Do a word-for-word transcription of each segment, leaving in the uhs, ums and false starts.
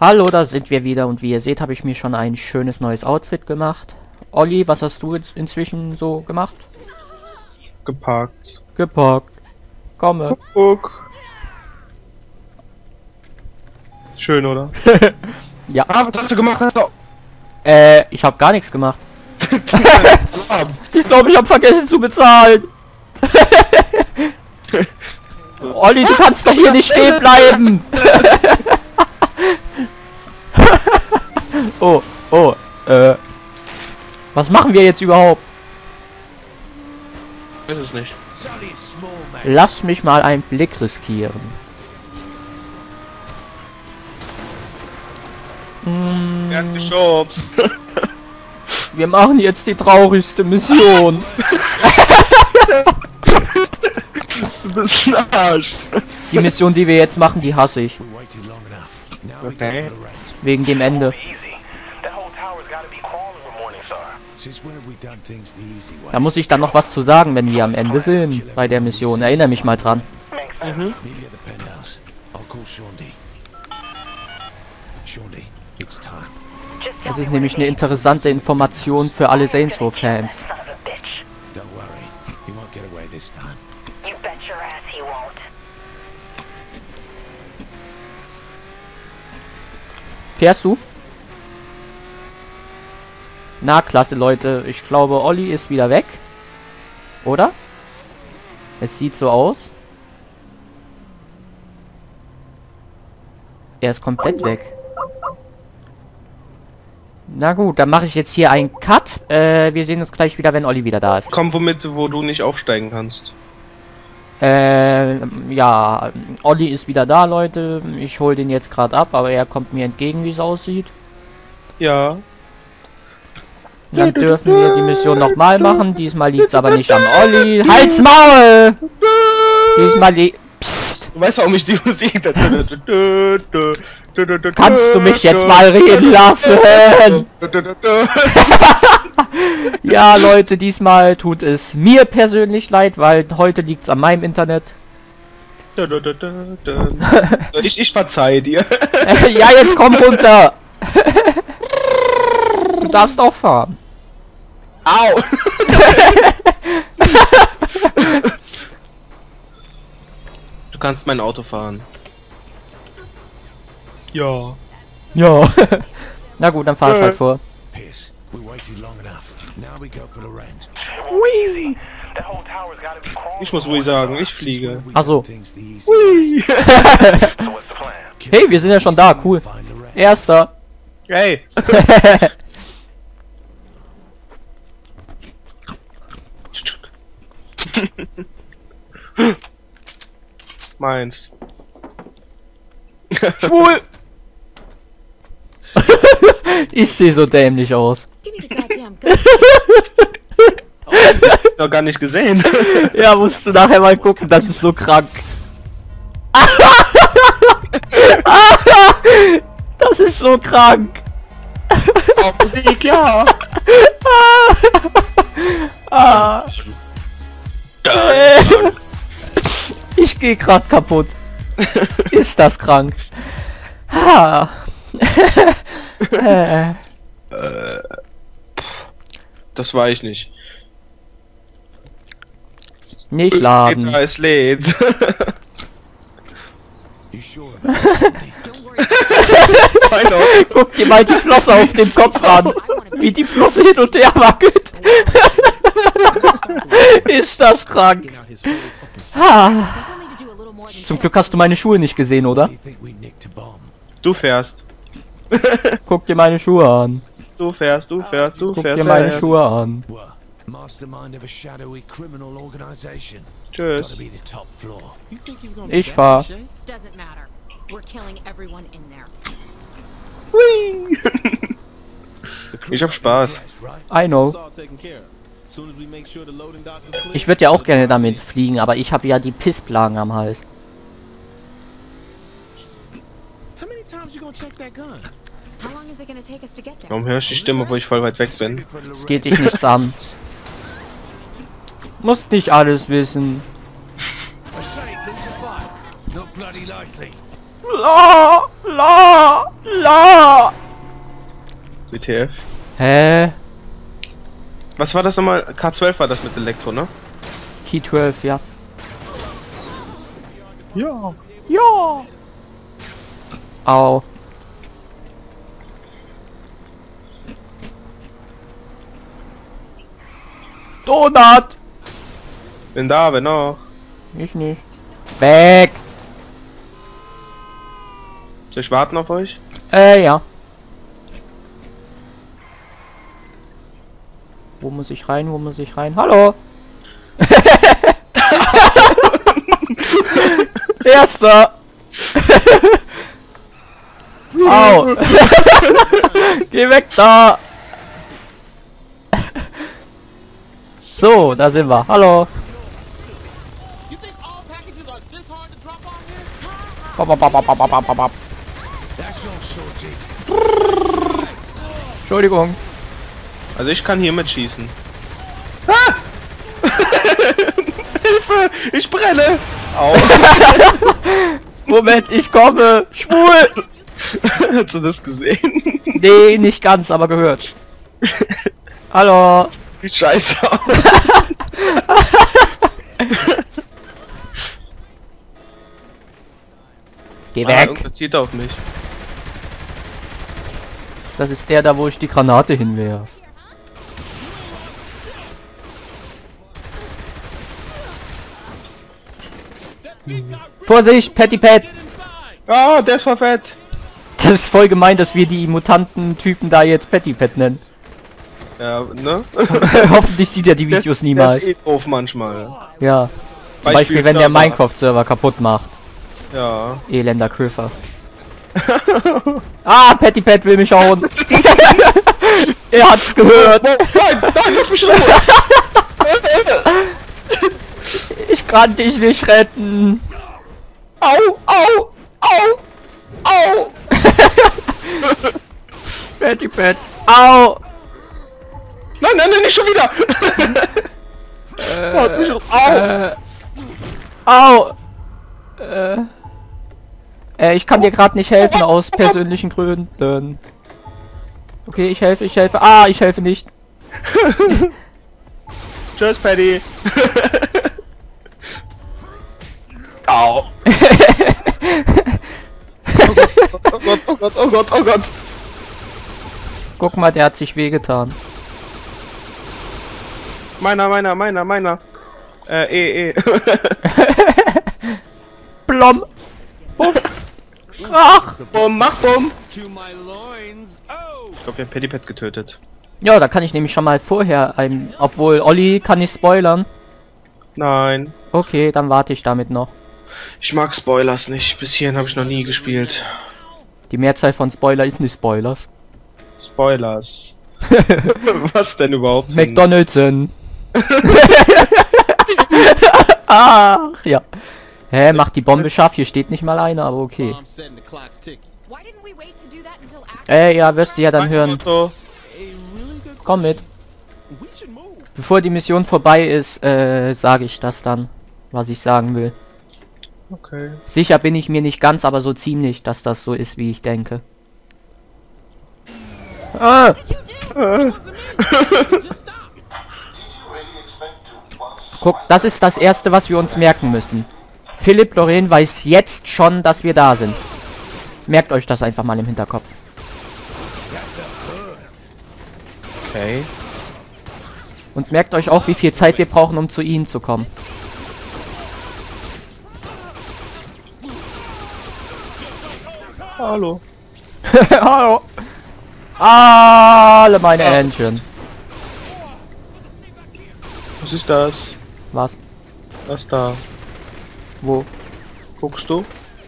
Hallo, da sind wir wieder und wie ihr seht, habe ich mir schon ein schönes neues Outfit gemacht. Olli, was hast du jetzt inzwischen so gemacht? Geparkt. Geparkt. Komme. Guck. Schön, oder? Ja. Ah, was hast du gemacht? Hast du... Äh, ich habe gar nichts gemacht. Ich glaube, ich habe vergessen zu bezahlen. Olli, du kannst doch hier nicht stehen bleiben. Oh, oh, äh. Was machen wir jetzt überhaupt? Ich weiß es nicht. Lass mich mal einen Blick riskieren. Er hat geschubst. Wir machen jetzt die traurigste Mission. Du bist ein Arsch. Die Mission, die wir jetzt machen, die hasse ich. Okay. Wegen dem Ende. Da muss ich dann noch was zu sagen, wenn wir am Ende sind bei der Mission. Erinnere mich mal dran. Mhm. Das ist nämlich eine interessante Information für alle Saints Row Fans. Fährst du? Na, klasse, Leute. Ich glaube, Olli ist wieder weg. Oder? Es sieht so aus. Er ist komplett weg. Na gut, dann mache ich jetzt hier einen Cut. Äh, wir sehen uns gleich wieder, wenn Olli wieder da ist. Komm womit, wo du nicht aufsteigen kannst. Äh, ja, Olli ist wieder da, Leute. Ich hole den jetzt gerade ab, aber er kommt mir entgegen, wie es aussieht. Ja. Dann dürfen wir die Mission nochmal machen. Diesmal liegt es aber nicht an Olli. Halt's Maul! Diesmal liegt... Psst! Du weißt, warum ich die Musik... Kannst du mich jetzt mal reden lassen? Ja, Leute, diesmal tut es mir persönlich leid, weil heute liegt es an meinem Internet. Ich, ich verzeih dir. Ja, jetzt komm runter! Du darfst auch fahren. Au! Du kannst mein Auto fahren. Ja. Ja. Na gut, dann fahr ich halt vor. Ich muss ruhig sagen, ich fliege. Achso. Hui. Hey, wir sind ja schon da, cool. Erster. Hey. Meins. Schwul! Ich sehe so dämlich aus. Noch gar nicht gesehen. Ja, musst du nachher mal gucken, das ist so krank. Das ist so krank. Oh, Musik, ja. Ah. Ich gehe gerade kaputt. Ist das krank? Ah. äh. Das war ich nicht. Nicht laden. Es lädt. Guck dir mal die Flosse auf dem Kopf an. Wie die Flosse hin und her wackelt. Ist das krank? Ah. Zum Glück hast du meine Schuhe nicht gesehen, oder? Du fährst. Guck dir meine Schuhe an. Du fährst, du fährst, du Guck fährst. dir meine Schuhe an. Tschüss. Ich fahr. Ich hab Spaß. I know. Ich würde ja auch gerne damit fliegen, aber ich habe ja die Pissplagen am Hals. Warum hörst du die Stimme, wo ich voll weit weg bin? Es geht dich nichts an. Musst nicht alles wissen. La, la, la. W T F. Hä? Was war das nochmal? K zwölf war das mit Elektro, ne? Key zwölf, ja. Ja. Ja. Au. Donut! Bin da, bin noch. Ich nicht. Weg! Soll ich warten auf euch? Äh, ja. Wo muss ich rein? Wo muss ich rein? Hallo! Erster! Au! Geh weg da! So, da sind wir. Hallo! Bap, bap, bap, bap, bap, bap, bap. Entschuldigung. Also ich kann hier mitschießen. Ah! Hilfe! Ich brenne! Au! Moment, ich komme! Schwul! Hast du das gesehen? Nee, nicht ganz, aber gehört. Hallo! Sieht scheiße aus. Geh Ah, weg! irgendwer zielt auf mich. Das ist der da, wo ich die Granate hinwerf. Vorsicht, Patty Pat! Ah, der ist voll fett. Das ist voll gemein, dass wir die Mutanten-Typen da jetzt Patty Pat nennen. Ja, ne? Hoffentlich sieht er die Videos Der niemals. ist eh doof manchmal. Ja. Zum Beispiel Beispiel, wenn der Server. Minecraft-Server kaputt macht. Ja. Elender Kriffer. Ah, Patty Pat will mich hauen. Er hat's gehört. Nein, nein, lass mich los! Ich kann dich nicht retten. Au, au, au, au! Patty Pat. Au. Nein, nein, nein, nicht schon wieder! Haut mich los. Au! Äh, au. Äh. Äh, ich kann dir gerade nicht helfen aus persönlichen Gründen. Okay, ich helfe, ich helfe. Ah, ich helfe nicht. Tschüss, Paddy! Au! Oh Gott, oh Gott, oh Gott, oh Gott! Guck mal, der hat sich wehgetan. Meiner, meiner, meiner, meiner! Äh, eh, eh. Blom. Puff. Ach. Bumm, mach Bumm! To my loins. Oh! Ich glaube, der Paddy Pat getötet. Ja, da kann ich nämlich schon mal vorher ein... Obwohl, Olli kann nicht spoilern. Nein. Okay, dann warte ich damit noch. Ich mag Spoilers nicht. Bis hierhin habe ich noch nie gespielt. Die Mehrzahl von Spoiler ist nicht Spoilers. Spoilers. Was denn überhaupt? McDonald'sen. Ach, ja. Hä, macht die Bombe scharf? Hier steht nicht mal einer, aber okay. Mom said the clock's ticking. Why didn't we wait to do that until after? Äh, ja, wirst du ja dann hören. So. A really good Komm mit. We should move. Bevor die Mission vorbei ist, äh, sage ich das dann, was ich sagen will. Okay. Sicher bin ich mir nicht ganz, aber so ziemlich, dass das so ist, wie ich denke. Ah! Just stop. Guck, das ist das Erste, was wir uns merken müssen. Philipp Loren weiß jetzt schon, dass wir da sind. Merkt euch das einfach mal im Hinterkopf. Okay. Und merkt euch auch, wie viel Zeit wir brauchen, um zu ihnen zu kommen. Hallo. Hallo. Alle meine Entchen. Was ist das? Was? Was da? Wo? Guckst du?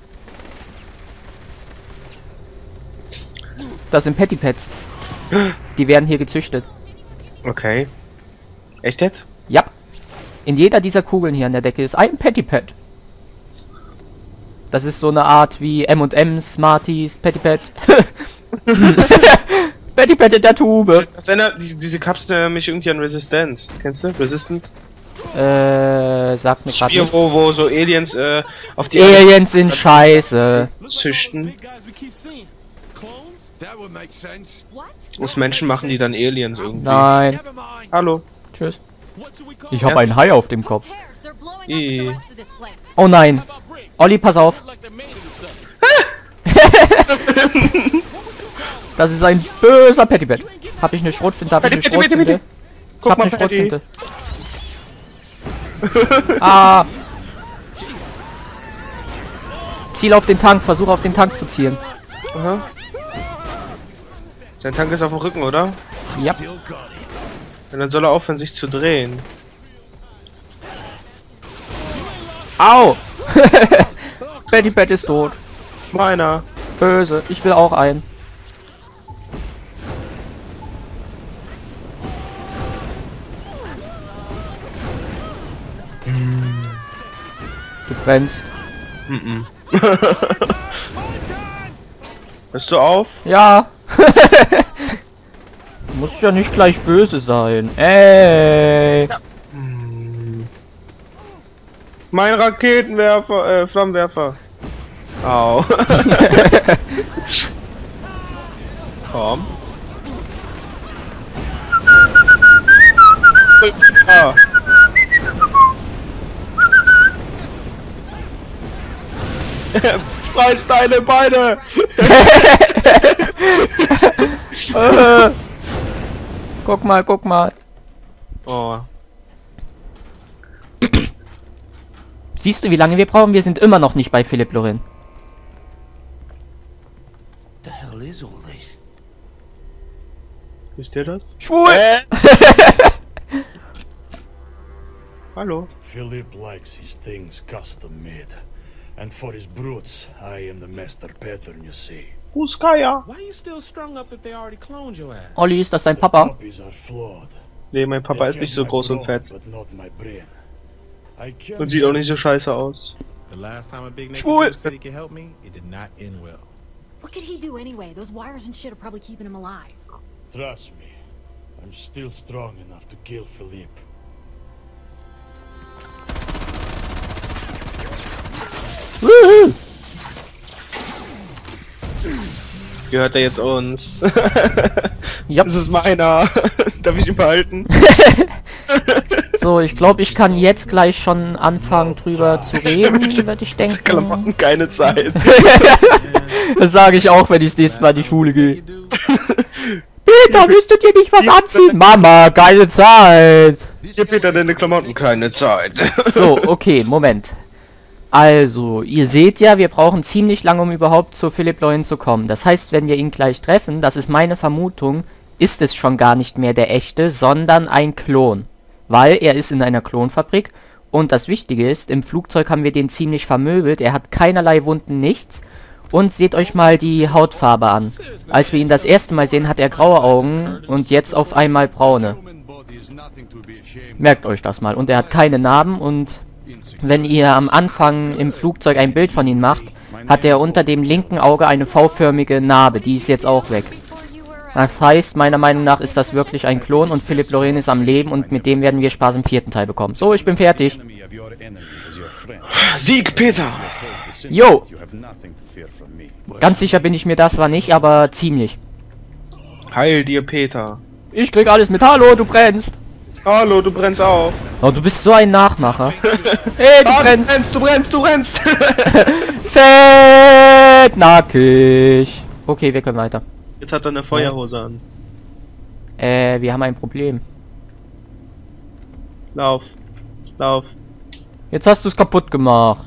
Das sind Patty Pats. Die werden hier gezüchtet. Okay. Echt jetzt? Ja. In jeder dieser Kugeln hier an der Decke ist ein Patty Pat. Das ist so eine Art wie M und M's, Smarties, Patty Pat. Patty Pat in der Tube. Das erinnert, die, diese Kapsel erinnert mich irgendwie an Resistance. Kennst du? Resistance? Äh, sagt mir gerade Spiel, nicht. wo, wo so Aliens äh, auf die Aliens sind scheiße. Look like all the züchten. big guys we keep seeing. Clones? That would make sense. What? Aus Menschen machen die dann Aliens irgendwie. Nein. Never mind. Hallo. Tschüss. What should we call Ich it? habe einen Hai auf dem Kopf. Who cares? They're blowing up with Eh. the rest of this place. Oh nein. How about bricks? Olli, pass auf. Like they're made and stuff. Das ist ein böser Pettibet. Hab ich eine Schrotflinte? Hab ich eine Patty, Patty, Patty, Schrotflinte? Ich Guck hab mal, eine Patty. Schrotflinte. Ah. Ziel auf den Tank. Versuch auf den Tank zu zielen. Aha. Sein Tank ist auf dem Rücken, oder? Ja. Still got it. Und dann soll er aufhören, sich zu drehen. Au. Pettibet ist tot. Meiner. Böse. Ich will auch einen. Du brennst. Mhm. Hörst du auf? Ja. Muss ja nicht gleich böse sein. Ey. Mein Raketenwerfer, äh, Flammenwerfer. Au. Komm. Ah. Reiß deine Beine! Äh. Guck mal, guck mal. Oh. Siehst du, wie lange wir brauchen? Wir sind immer noch nicht bei Philipp Lorin. The hell is all this? Wisst ihr das? Schwul! Äh? Hallo? Philip likes his things custom made. And for his brutes, I am the master pattern, you see. Who's Kaya? Why are you still strung up if they already cloned your ass? Olli, ist das dein The Papa? puppies are flawed. Nee, mein Papa They ist nicht have so my groß und blood, fett. but not my brain. I can't Und sieht auch nicht so scheiße aus. The last time a big Schwul. naked city could help me, it did not end well. What could he do anyway? Those wires and shit are probably keeping him alive. Trust me, I'm still strong enough to kill Philippe. Woohoo! Gehört er jetzt uns? Ja. Das ist meiner. Darf ich ihn behalten? So, ich glaube, ich kann jetzt gleich schon anfangen drüber zu reden, würde ich denken. Klamotten, keine Zeit. Das sage ich auch, wenn ich das nächste Mal in die Schule gehe. You do? Peter, willst du dir nicht was anziehen? Mama, geile Zeit! Hier, Peter, deine Klamotten, keine Zeit. So, okay, Moment. Also, ihr seht ja, wir brauchen ziemlich lange, um überhaupt zu Philipp Lorin zu kommen. Das heißt, wenn wir ihn gleich treffen, das ist meine Vermutung, ist es schon gar nicht mehr der echte, sondern ein Klon. Weil er ist in einer Klonfabrik und das Wichtige ist, im Flugzeug haben wir den ziemlich vermöbelt, er hat keinerlei Wunden, nichts. Und seht euch mal die Hautfarbe an. Als wir ihn das erste Mal sehen, hat er graue Augen und jetzt auf einmal braune. Human body is nothing to be ashamed Merkt euch das mal. Und er hat keine Narben und wenn ihr am Anfang im Flugzeug ein Bild von ihm macht, hat er unter dem linken Auge eine V-förmige Narbe. Die ist jetzt auch weg. Before you were, uh, Das heißt, meiner Meinung nach ist das wirklich ein Klon und Philipp Lorin ist am Leben und mit dem werden wir Spaß im vierten Teil bekommen. So, ich bin fertig. Enemy of your enemy is your friend. Sieg, Peter! Oppose the sin, Jo! you have nothing to fear from me. Ganz sicher bin ich mir das zwar nicht, aber ziemlich. Heil dir, Peter. Ich krieg alles mit. Hallo, du brennst. Hallo, du brennst auch. Oh, du bist so ein Nachmacher. Hey, du Ah, du brennst. brennst, du brennst, du brennst! Fett nackig. Okay, wir können weiter. Jetzt hat er eine Feuerhose an. Äh, wir haben ein Problem. Lauf. Lauf. Jetzt hast du es kaputt gemacht.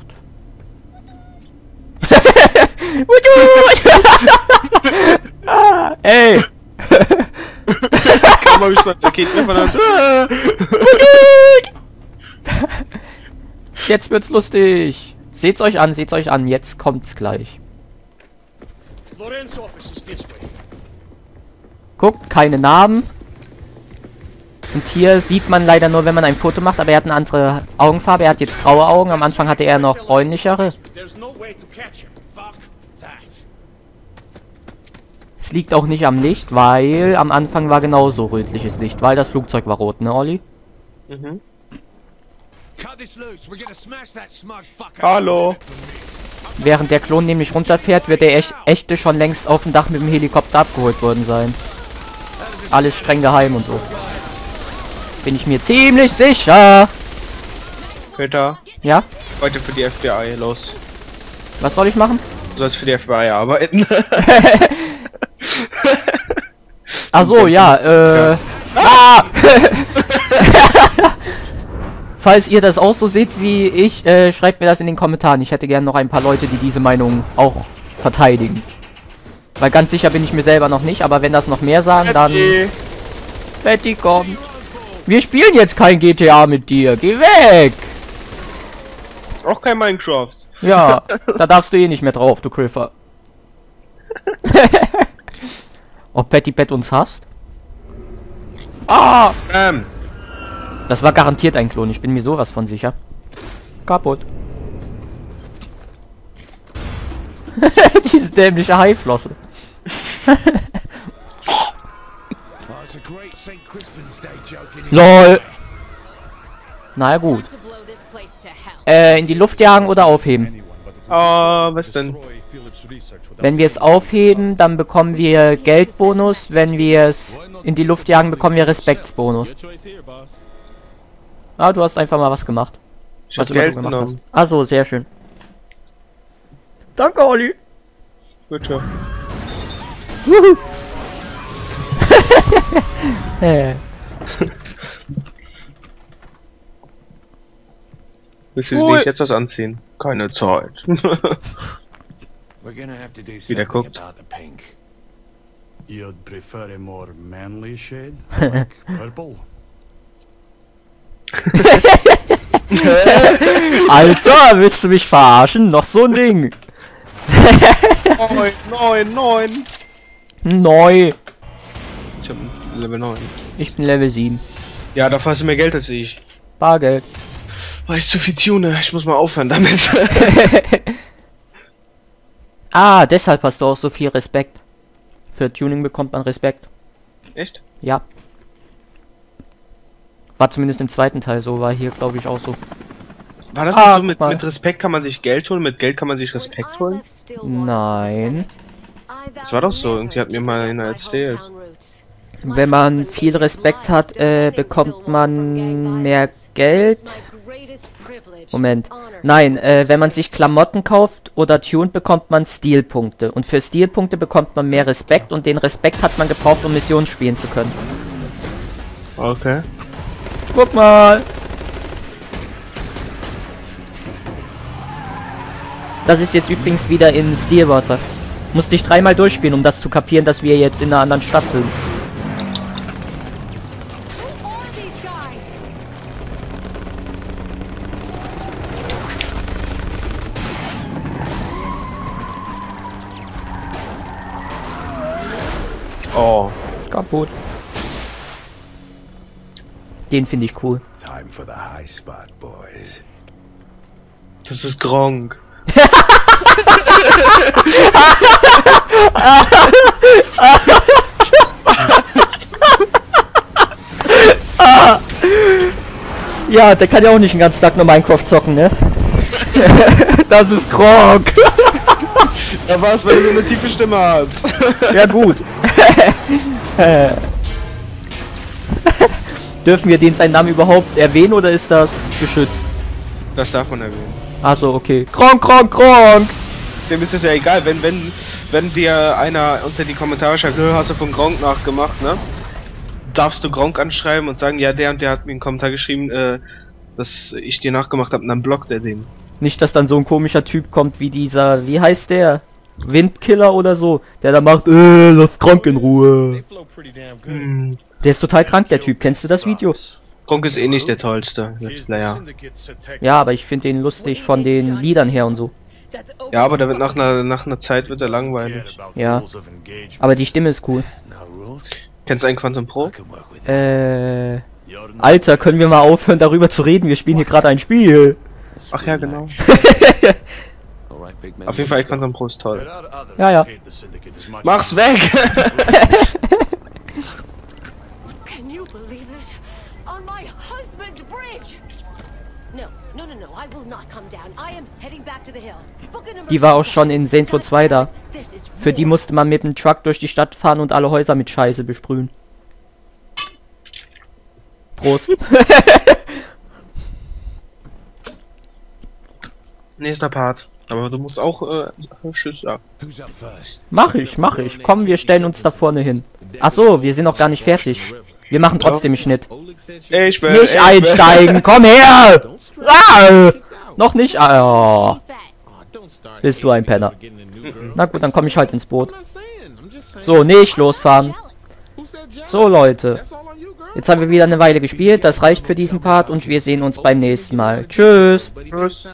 ah, ey. Komm mal, ich mal Raketenwerfer an. Jetzt wird's lustig. Seht's euch an, seht's euch an. Jetzt kommt's gleich. Loren's office is this way. Guckt, keine Narben. Und hier sieht man leider nur, wenn man ein Foto macht, aber er hat eine andere Augenfarbe. Er hat jetzt graue Augen. Am Anfang hatte er noch bräunlichere. There's no way to catch him. Fuck that. Es liegt auch nicht am Licht, weil am Anfang war genauso rötliches Licht, weil das Flugzeug war rot, ne, Olli? Mhm. Cut this loose. We're gonna smash that smug fucker. Hallo. I'm Während der Klon nämlich runterfährt, wird der Ech echte schon längst auf dem Dach mit dem Helikopter abgeholt worden sein. Alles streng geheim und so. Bin ich mir ziemlich sicher. Peter, Ja? heute für die F B I, los. Was soll ich machen? Du sollst für die F B I arbeiten. Ach so, ja, äh... Ah! Falls ihr das auch so seht wie ich, äh, schreibt mir das in den Kommentaren. Ich hätte gerne noch ein paar Leute, die diese Meinung auch verteidigen. Weil ganz sicher bin ich mir selber noch nicht, aber wenn das noch mehr sagen, dann... Betty. Betty kommt. Wir spielen jetzt kein G T A mit dir. Geh weg! Auch kein Minecraft. Ja, da darfst du eh nicht mehr drauf, du Kriffer. Ob Betty Bett uns hasst? Ah! Ähm. Das war garantiert ein Klon, ich bin mir sowas von sicher. Kaputt. Diese dämliche Haiflosse. LOL. Na ja, gut. Äh, in die Luft jagen oder aufheben? Ah, was denn? Wenn wir es aufheben, dann bekommen wir Geldbonus. Wenn wir es in die Luft jagen, bekommen wir Respektsbonus. Ah, du hast einfach mal was gemacht. Ich Was hab immer du Geld gemacht hast. genommen. Ah so, sehr schön. Danke, Olli. Bitte. Wuhu. Äh. Willst du Cool. nicht jetzt was anziehen? Keine Zeit. Wieder guckt. You'd prefer a more manly shade? Like purple? Alter, willst du mich verarschen? Noch so ein Ding. neun, neun, neun. Neu. Ich hab Level neun. Ich bin Level sieben. Ja, dafür hast du mehr Geld als ich. Bargeld. Weil ich zu viel tune. Ich muss mal aufhören damit. Ah, deshalb hast du auch so viel Respekt. Für Tuning bekommt man Respekt. Echt? Ja. War zumindest im zweiten Teil so, war hier glaube ich auch so. War das Ah, nicht so, mit, mal. mit Respekt kann man sich Geld holen, mit Geld kann man sich Respekt holen? Nein. Das war doch so, irgendwie hat mir mal einer erzählt. Wenn man viel Respekt hat, äh, bekommt man mehr Geld. Moment. Nein, äh, wenn man sich Klamotten kauft oder tunt, bekommt man Stilpunkte. Und für Stilpunkte bekommt man mehr Respekt und den Respekt hat man gebraucht, um Missionen spielen zu können. Okay. Guck mal. Das ist jetzt übrigens wieder in Stillwater. Musste ich dreimal durchspielen, um das zu kapieren, dass wir jetzt in einer anderen Stadt sind. Oh. Kaputt. Den finde ich cool. Time for the high spot, boys. Das ist Gronk. Ja, der kann ja auch nicht den ganzen Tag nur Minecraft zocken, ne? Das ist Gronk. Da war es, weil er so eine tiefe Stimme hat. Ja gut. Dürfen wir den seinen Namen überhaupt erwähnen oder ist das geschützt? Das darf man erwähnen. Achso, okay. Gronk, Gronk, Gronk. Dem ist es ja egal, wenn wenn wenn dir einer unter die Kommentare schreibt, "Hö, hast du von Gronk nachgemacht, ne? Darfst du Gronk anschreiben und sagen, ja, der und der hat mir einen Kommentar geschrieben, äh, dass ich dir nachgemacht habe, und dann blockt er den. Nicht, dass dann so ein komischer Typ kommt wie dieser, wie heißt der? Windkiller oder so, der da macht, äh, lass Gronk in Ruhe. Hm. Der ist total krank, der Typ. Kennst du das Video? Gronk ist eh nicht der tollste. Naja. Ja, aber ich finde den lustig von den Liedern her und so. Ja, aber der wird nach einer nach einer Zeit wird er langweilig. Ja. Aber die Stimme ist cool. Kennst du einen Quantum Pro? Äh, Alter, können wir mal aufhören darüber zu reden? Wir spielen hier gerade ein Spiel. Ach ja, genau. Auf jeden Fall, Quantum Pro ist toll. Ja, ja. Mach's weg! Can you believe this? On my husband's bridge! Die war auch schon in Saints Row zwei da. Für die musste man mit dem Truck durch die Stadt fahren und alle Häuser mit Scheiße besprühen. Prost. Nächster Part. Aber du musst auch, äh, Tschüss sagen. Who's up first? Mach ich, mach ich. Komm, wir stellen uns da vorne hin. Ach so, wir sind noch gar nicht fertig. Wir machen trotzdem einen Schnitt. Ich will, Nicht ich einsteigen, komm her! Ah, noch nicht. Ah, oh. Bist du ein Penner. Na gut, dann komme ich halt ins Boot. So, nicht losfahren. So, Leute. Jetzt haben wir wieder eine Weile gespielt. Das reicht für diesen Part und wir sehen uns beim nächsten Mal. Tschüss. Tschüss.